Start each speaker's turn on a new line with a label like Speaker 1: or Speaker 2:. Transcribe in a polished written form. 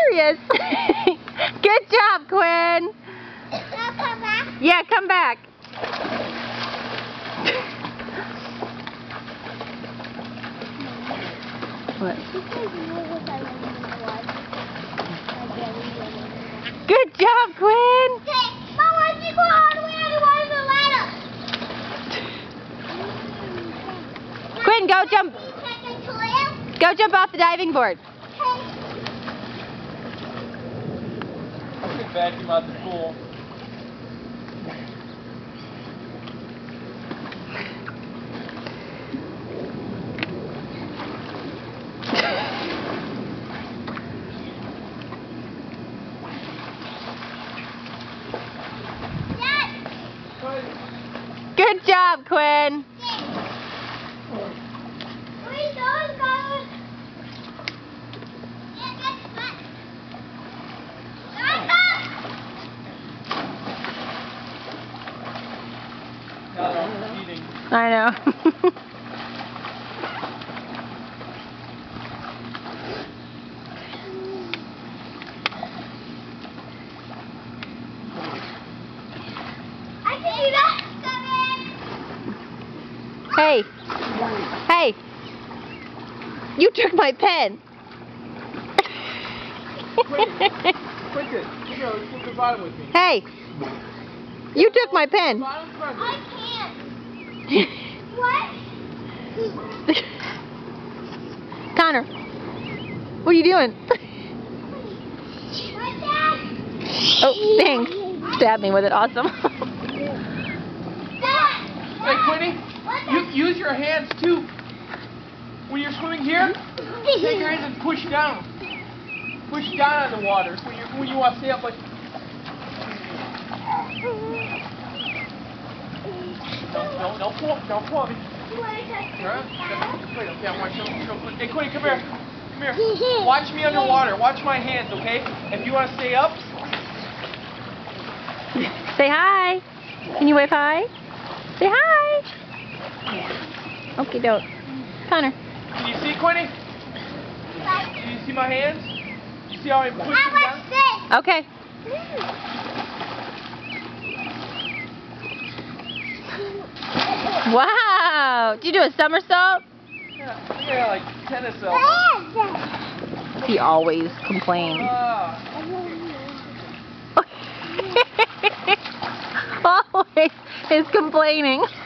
Speaker 1: serious. Good job, Quinn.
Speaker 2: Now come back.
Speaker 1: Yeah, come back. What? Good job, Quinn.
Speaker 2: Okay, Mom, why don't you go all the way underwater the ladder?
Speaker 1: Quinn, go jump. Go jump off the diving board.
Speaker 3: I could vacuum out the pool.
Speaker 1: Good job, Quinn. I know.
Speaker 2: I can do that.
Speaker 1: Hey. Hey. You took my pen.
Speaker 3: Quentin, come here, let's go to the bottom with me.
Speaker 1: Hey. You took my pen.
Speaker 2: I can't. What?
Speaker 1: Connor. What are you doing?
Speaker 2: What, Dad?
Speaker 1: Oh, thanks. Stab me with it. Awesome.
Speaker 2: Dad.
Speaker 3: Hey, Quentin, you use your hands too. When you're swimming here, take your hands and push down. Push down on the water when you want to stay up like. Don't pull me. Hey, Quentin, come here. Come here. Watch me underwater. Watch my hands, okay? If you want to stay up.
Speaker 1: Say hi. Can you wave hi? Say hi. Okay, don't. Connor.
Speaker 3: Can you see, Quentin? Can you see my hands? You see how I'm pushing down?
Speaker 1: Okay. Wow. Did you do a somersault?
Speaker 3: Yeah, like tennis elbow.
Speaker 1: He always complains. Always is complaining.